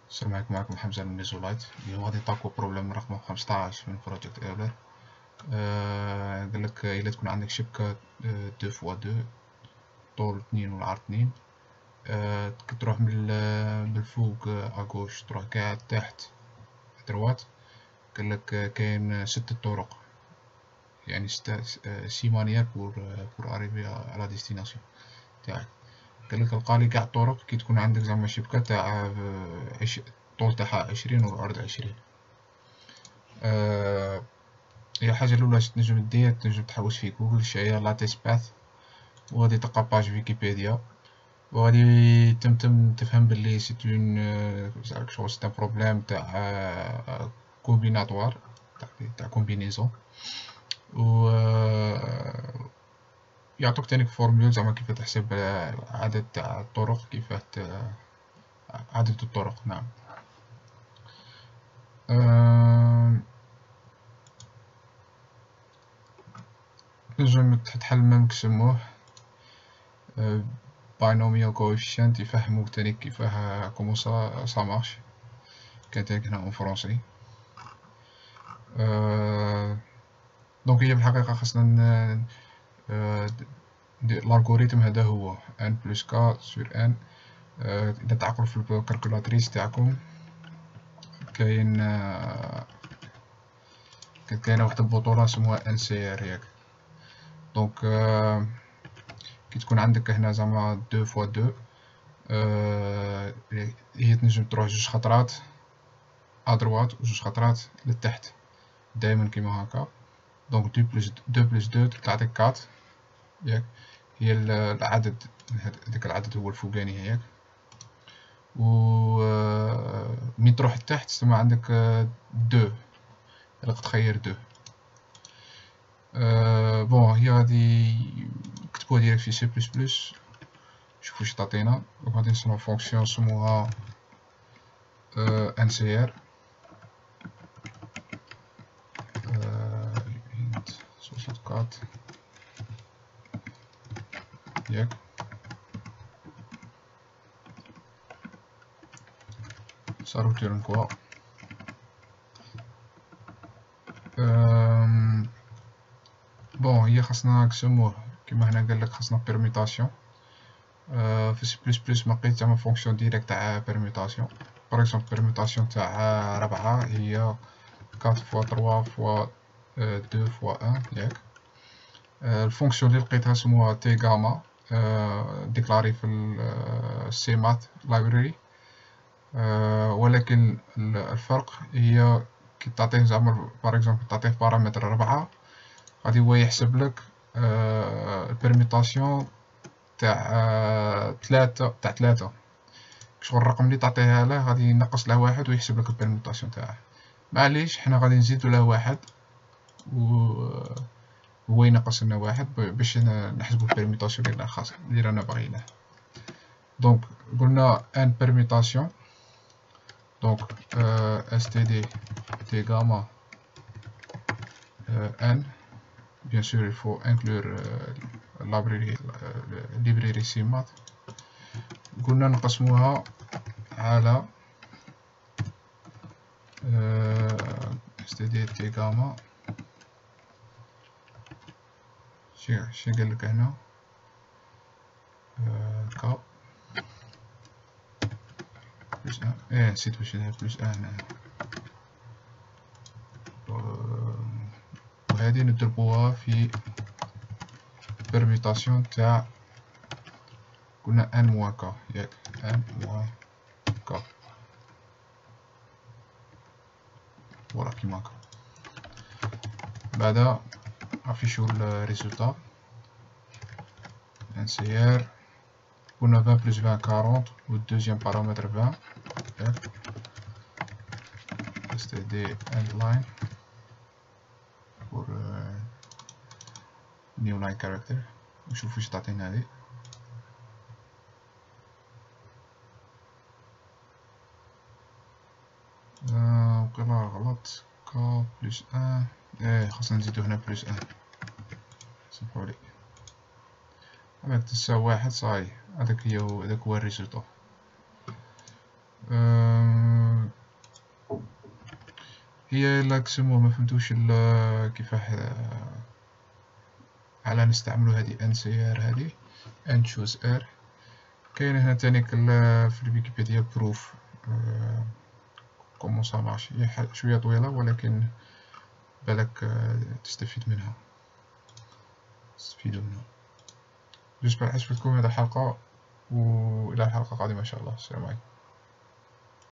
السلام عليكم، معكم حمزة من ميزولايت. اليوم غادي نطاقو بروبليم رقم 15 من بروجيكت ايولر. قالك إلا تكون عندك شبكة 2x2 طول 2 والعرض 2. تروح من الفوق أغوش تروح قاعد تحت دروات. قالك كاين 6 طرق، يعني 6 مانيير بور اريفي على ديستيناسيون تاعك. قالك القالي قاع الطرق كي تكون عندك زعما شبكة تاع الطول تاعها 20 والعرض 20. هي الحاجة الأولى تنجم دير تنجم تحوس في جوجل هي لاتيس باث، وغادي تلقى باج فيكيبيديا، وغادي تم تفهم بلي سي اون شغل سي ان بروبليم تاع كومبيناتوار تاع كومبينيزون. و يعطوك تاني فورمول زعما كيف تحسب عدد تاع الطرق، كيف عدد الطرق. نعم. تنجم تحل ميم كسموه binomial coefficient، يفهموك تاني كيفاه كومون سا مارش، كاين تاني هنا اون فرونسي. دونك هي بالحقيقة خاصنا الالغوريتم هذا هو n بلس k سور n. إذا تعقلوا في الكالكولاتريس تاعكم كاينة واحد البطولة سموها NCR ياك. دونك كي تكون عندك هنا زعما 2x2، هي تنجم تروح جوج خطرات ادروات وجوج خطرات للتحت دايما كيما هكا. دونك 2 بلس 2 تعطيك 4 ياك، هي العدد، هذاك العدد هو الفوقاني هياك. و مين تروح لتحت تسمى عندك 2، راك تخير 2. بون هي غادي نكتبوها ديريكت في سي بلس بلس، شوفو واش تعطينا. غادي نصنعو فونكسيون نسموها NCR 64 ياك. ça returne quoi. بون هي خاصنا نقسموه كيما هنا قالك خاصنا بيرميتاسيون. في سي بلس بلس ملقيت زعما فونكسيون ديريكت تاع بيرميتاسيون. باغ اكزومبل بيرميتاسيون تاع 4 هي 4 فوا 3 فوا 2 فوا 1 ياك. الفونكسيون اللي لقيتها سموها تي غاما، ديكلاري في السي مات لايبراري. ولكن الفرق هي كي تعطيه زعما باغ اكزومبل تعطيه بارامتر 4، غادي هو يحسب لك البيرميتاسيون تاع 3 شغل الرقم اللي تعطيها له غادي ينقص له واحد ويحسب لك البيرميتاسيون تاعه. معليش حنا غادي نزيدو له واحد وهو ينقص لنا واحد باش نحسبو البيرميتاسيون اللي خاص اللي رانا باغيينه. دونك قلنا ان بيرميتاسيون، دونك std t gamma n. Bien sûr, il faut inclure la librairie CMath. قلنا نقسموها على std t gamma. شي قالك هنا k بلس 1. نسيت واش هنا بلس 1 هنا. وهذه نضربوها في permutation تاع قلنا n موان k ياك، n موان k. فوالا كيما هكا. بعدا نافيشو الريزولتا NCR. قلنا 20 بلس 20 40 و الدوزيام بارامتر 20 ياك. std end line pour new line character. نشوف واش تعطينا هادي. وقيلا غلط k بلس 1. خاصنا نزيدو هنا بلس 1، سمحولي. هذاك تساوي واحد صاي، هذاك هو الريزولتا. هي إلا كسموه ما فهمتوش كيفاه على نستعملو هادي NCR هادي nChoose R. كاين هنا تانيك في الويكيبيديا بروف كومون سا مارش. هي شوية طويلة ولكن بالك تستفيد منها، تستفيدو منها. جيسبر عجبتكم هذه الحلقة، وإلى الحلقة القادمة إن شاء الله. السلام عليكم.